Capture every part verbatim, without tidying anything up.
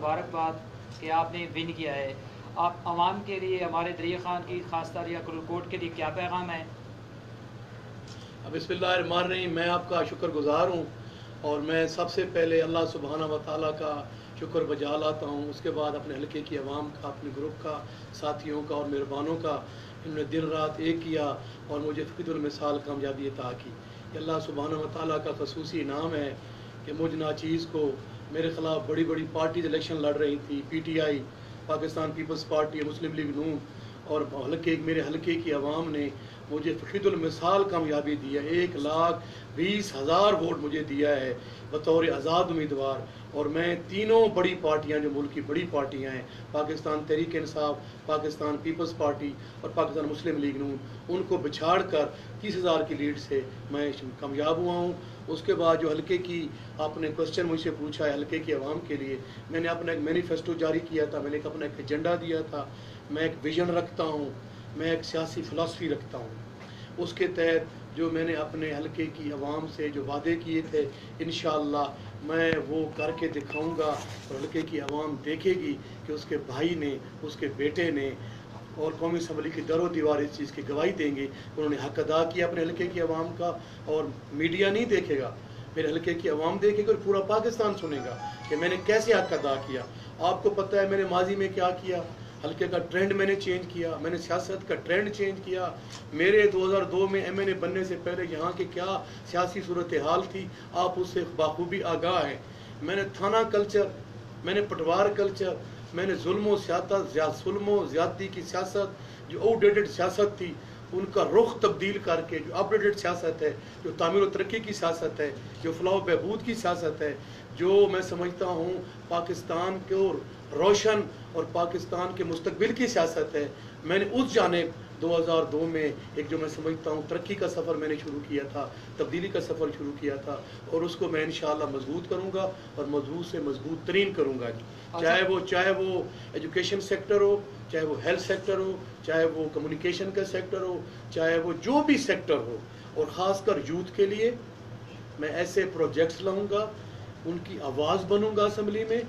मुबारकबाद कि आपने विन किया है। आप आवाम के लिए, हमारे दरिया खान की खासतर या कुलकोट के लिए क्या पैगाम है? बिस्मिल्लाहिर्रहमानिर्रहीम। मैं आपका शुक्रगुजार हूँ और मैं सबसे पहले अल्लाह सुब्हाना व तआला का शुक्र बजा लाता हूँ। उसके बाद अपने हलके की आवाम का, अपने ग्रुप का, साथियों का और मेहरबानों का, इन्होंने दिन रात एक किया और मुझे फ़कीदुल मिसाल कामयाबी अता की। अल्लाह सुब्हाना व तआला का खसूसी इनाम है कि मुझ नाचीज़ को मेरे ख़िलाफ़ बड़ी बड़ी पार्टीज इलेक्शन लड़ रही थी, P T I, Pakistan Peoples Party, Muslim League Noon, और हल्के मेरे हलके की आवाम ने मुझे फ़कीदुल मिसाल कामयाबी दी है। एक लाख बीस हज़ार वोट मुझे दिया है बतौर आज़ाद उम्मीदवार। और मैं तीनों बड़ी पार्टियां जो मुल्क की बड़ी पार्टियां हैं, पाकिस्तान तहरीक इंसाफ, पाकिस्तान पीपल्स पार्टी और पाकिस्तान मुस्लिम लीग नून, उनको बिछाड़ कर तीस हज़ार की लीड से मैं कामयाब हुआ हूँ। उसके बाद जो हलके की आपने क्वेश्चन मुझसे पूछा है, हलके की आवाम के लिए मैंने अपना एक मैनिफेस्टो जारी किया था, मैंने एक अपना एक एजेंडा दिया था। मैं एक विजन रखता हूँ, मैं एक सियासी फ़िलासफ़ी रखता हूँ। उसके तहत जो मैंने अपने हलके की आवाम से जो वादे किए थे, इंशाअल्लाह मैं वो करके दिखाऊंगा और हलके की आवाम देखेगी कि उसके भाई ने, उसके बेटे ने और कौमी असम्बली की दरो दीवार इस चीज़ की गवाही देंगे। उन्होंने हक अदा किया अपने हलके की आवाम का, और मीडिया नहीं देखेगा, मेरे हलके की आवाम देखेगी और पूरा पाकिस्तान सुनेगा कि मैंने कैसे हक अदा किया। आपको पता है मैंने माजी में क्या किया, हल्के का ट्रेंड मैंने चेंज किया, मैंने सियासत का ट्रेंड चेंज किया। मेरे दो हज़ार दो में एम एन ए बनने से पहले यहाँ की क्या सियासी सूरत हाल थी, आप उससे बाखूबी आगाह हैं। मैंने थाना कल्चर, मैंने पटवार कल्चर, मैंने जुल्म जुल्म ज़्यादती की सियासत, जो आउटडेटेड सियासत थी, उनका रुख तब्दील करके जो अपडेटेड सियासत है, जो तामीर व तरक्की की सियासत है, जो फलाह व बहबूद की सियासत है, जो मैं समझता हूँ पाकिस्तान को रोशन और पाकिस्तान के मुस्तकबिल की सियासत है, मैंने उस जानिब दो हज़ार दो में एक जो मैं समझता हूँ तरक्की का सफ़र मैंने शुरू किया था, तब्दीली का सफ़र शुरू किया था, और उसको मैं इंशाअल्लाह मजबूत करूँगा और मजबूत से मजबूत तरीन करूँगा जी। चाहे वो चाहे वो एजुकेशन सेक्टर हो, चाहे वो हेल्थ सेक्टर हो, चाहे वो कम्युनिकेशन का सेक्टर हो, चाहे वो जो भी सेक्टर हो, और ख़ासकर यूथ के लिए मैं ऐसे प्रोजेक्ट्स लाऊंगा, उनकी आवाज़ बनूंगा असम्बली में,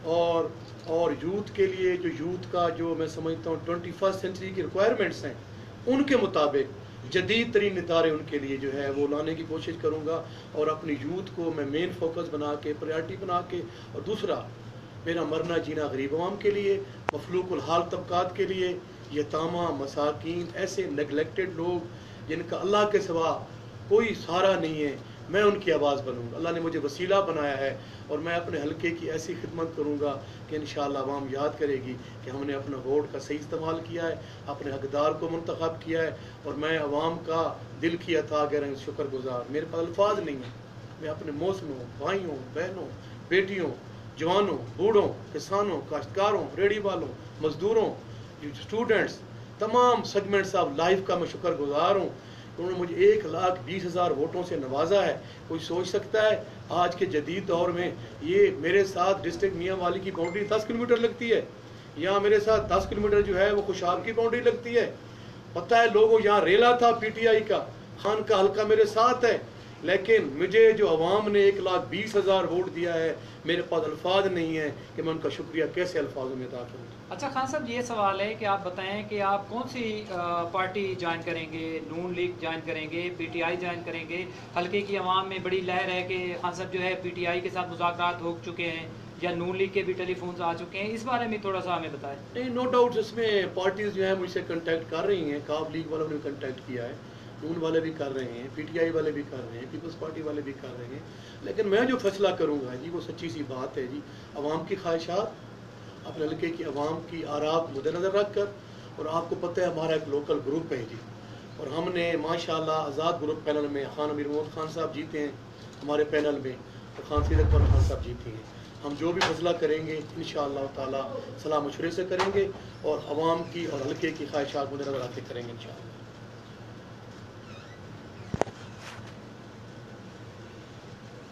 और और यूथ के लिए जो यूथ का जो मैं समझता हूँ ट्वेंटी फर्स्ट सेंचुरी की रिक्वायरमेंट्स हैं, उनके मुताबिक जदीद तरीन इदारे उनके लिए जो है वो लाने की कोशिश करूँगा। और अपनी यूथ को मैं मेन फोकस बना के, प्रायोरिटी बना के, और दूसरा मेरा मरना जीना गरीब आवाम के लिए, मफलूकुल हाल तबकात के लिए, यतामा, मसाकीन, ऐसे नेगलेक्टेड लोग जिनका अल्लाह के सिवा कोई सहारा नहीं है, मैं उनकी आवाज़ बनूंगा। अल्लाह ने मुझे वसीला बनाया है और मैं अपने हलके की ऐसी खिदमत करूंगा कि इंशाअल्लाह आवाम याद करेगी कि हमने अपना वोट का सही इस्तेमाल किया है, अपने हकदार को मुंतखब किया है, और मैं आवाम का दिल की अता कर शुक्रगुजार। मेरे पास अल्फाज नहीं है, मैं अपने मौसमों, भाइयों, बहनों, बेटियों, जवानों, बूढ़ों, किसानों, काश्तकारों, रेडी वालों, मजदूरों, स्टूडेंट्स, तमाम सेगमेंट्स ऑफ लाइफ का मैं शुक्रगुजार हूँ। उन्होंने मुझे एक लाख बीस हज़ार वोटों से नवाजा है। कोई सोच सकता है आज के जदीद दौर में, ये मेरे साथ डिस्ट्रिक्ट मियाँ वाली की बाउंड्री दस किलोमीटर लगती है, यहाँ मेरे साथ दस किलोमीटर जो है वो खुशाब की बाउंड्री लगती है। पता है लोगों, यहाँ रेला था पी टी आई का, खान का हल्का मेरे साथ है, लेकिन मुझे जो अवाम ने एक लाख बीस हज़ार वोट दिया है, मेरे पास अल्फाज नहीं है कि मैं उनका शुक्रिया कैसे अल्फाजों में अदा करूँ। अच्छा खान साहब, ये सवाल है कि आप बताएं कि आप कौन सी पार्टी ज्वाइन करेंगे? नून लीग ज्वाइन करेंगे, पी टी आई ज्वाइन करेंगे? हल्के की आवाम में बड़ी लहर है कि खान साहब जो है पी टी आई के साथ मुज़ाकरात हो चुके हैं, या नून लीग के भी टेलीफोन आ चुके हैं, इस बारे में थोड़ा सा हमें बताएं। नहीं, नो डाउट इसमें पार्टीज जो है मुझसे कंटेक्ट कर रही हैं, काफ लीग वालों ने कंटेक्ट किया है, नून वाले भी कर रहे हैं, पी टी आई वाले भी कर रहे हैं, पीपल्स पार्टी वाले भी कर रहे हैं, लेकिन मैं जो फैसला करूँगा जी वो सच्ची सी बात है जी, अवाम की ख्वाहिशात, अपने हल्के की आवाम की आराब मद्देनज़र रख कर। और आपको पता है हमारा एक लोकल ग्रुप है जी, और हमने माशाल्लाह आज़ाद ग्रुप पैनल में खान अमीर मोहम्मद खान साहब जीते हैं हमारे पैनल में, और खान सीरत खान साहब जीते हैं। हम जो भी फैसला करेंगे इंशाअल्लाह ताला सलाह मशवरे से करेंगे, और आवाम की और हल्के की ख्वाहिशात मद्देनज़र रख के करेंगे इंशाअल्लाह।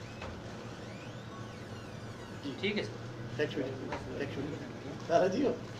ठीक है sir, thank you, thank you सारा जी हो।